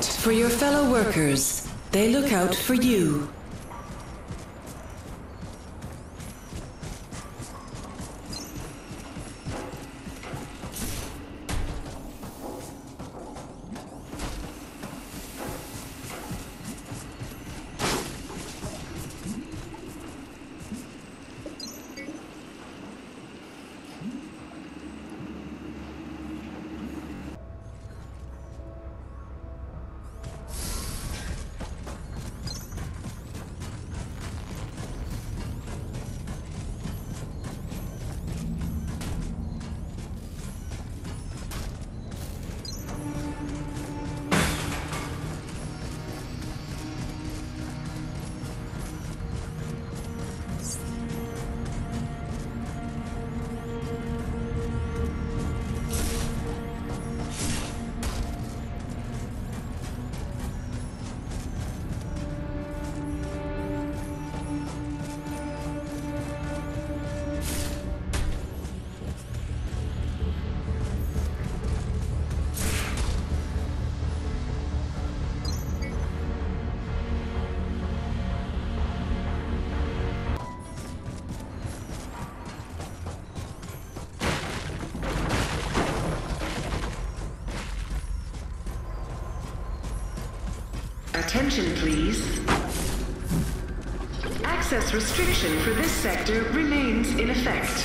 for your fellow workers. They look out for you. Attention, please. Access restriction for this sector remains in effect.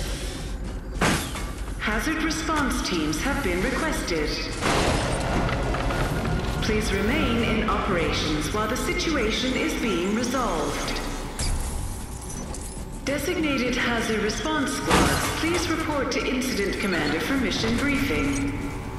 Hazard response teams have been requested. Please remain in operations while the situation is being resolved. Designated hazard response squads, please report to Incident Commander for mission briefing.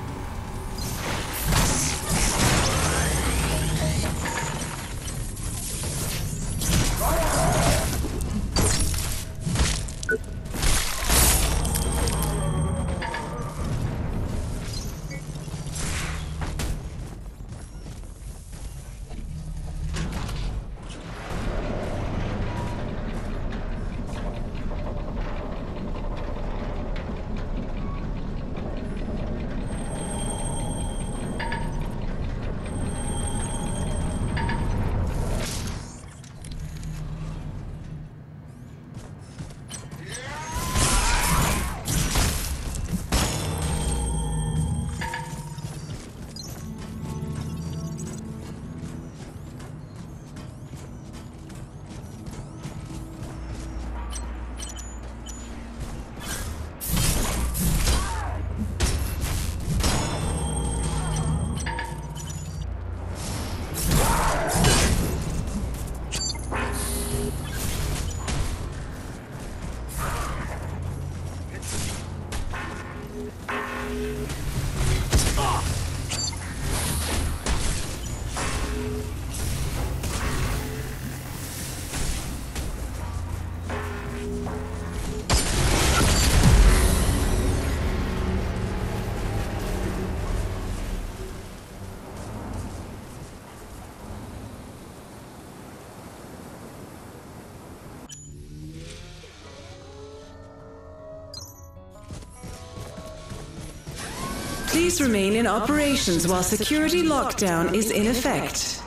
Please remain in operations while security lockdown is in effect.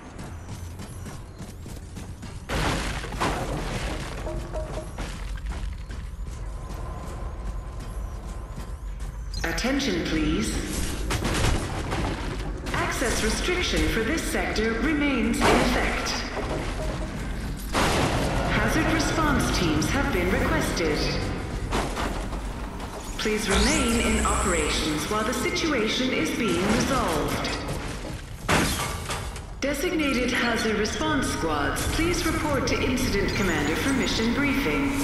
Attention, please. Access restriction for this sector remains in effect. Hazard response teams have been requested. Please remain in operations while the situation is being resolved. Designated hazard response squads, please report to Incident Commander for mission briefing.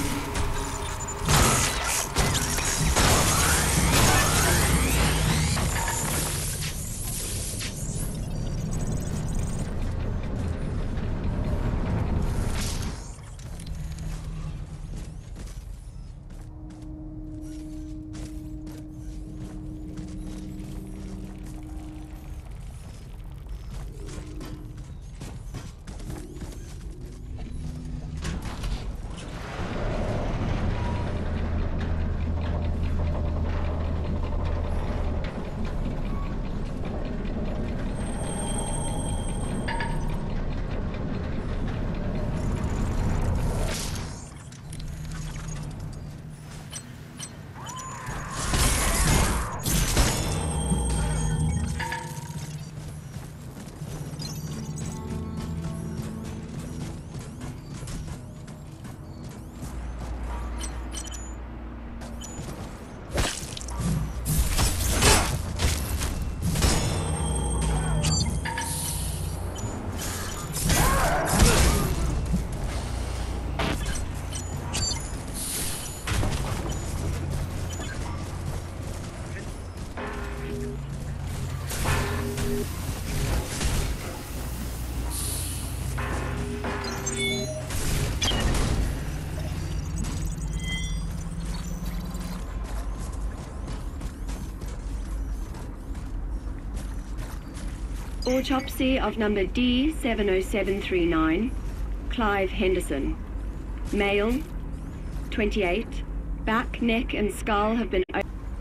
Autopsy of number D70739, Clive Henderson. Male, 28. Back, neck and skull have been...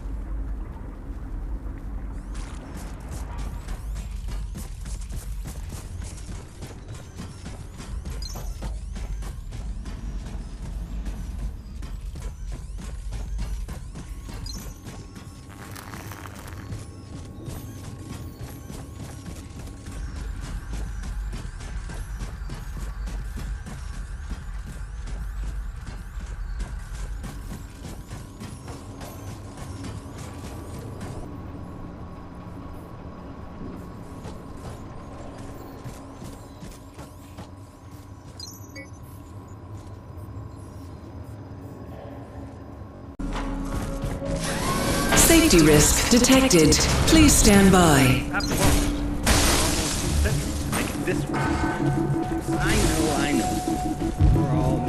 Safety risk detected. Please stand by. Make it this way. I know. We're all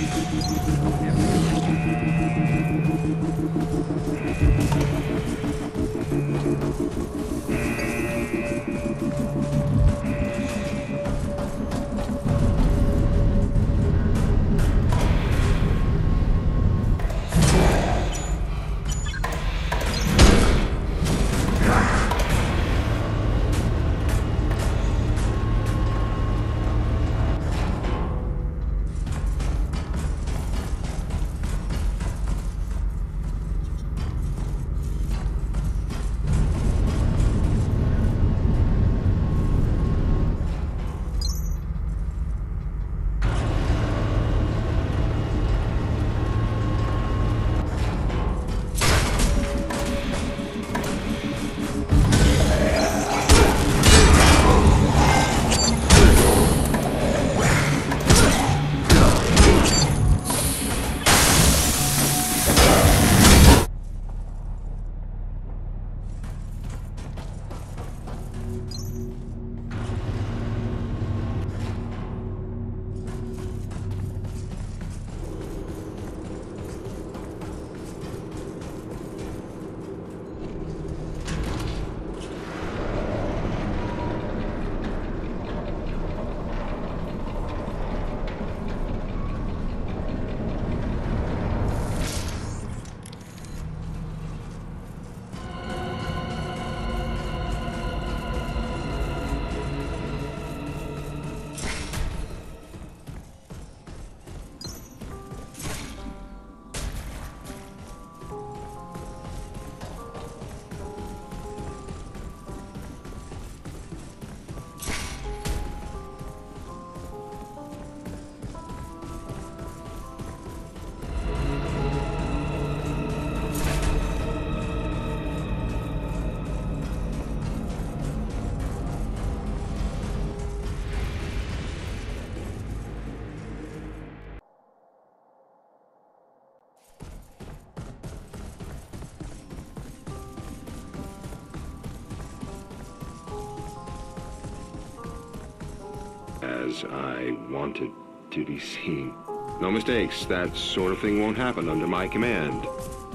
as I wanted to be seen. No mistakes, that sort of thing won't happen under my command.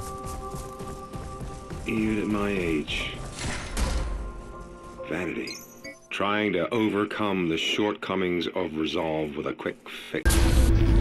Even at my age. Vanity. Trying to overcome the shortcomings of resolve with a quick fix.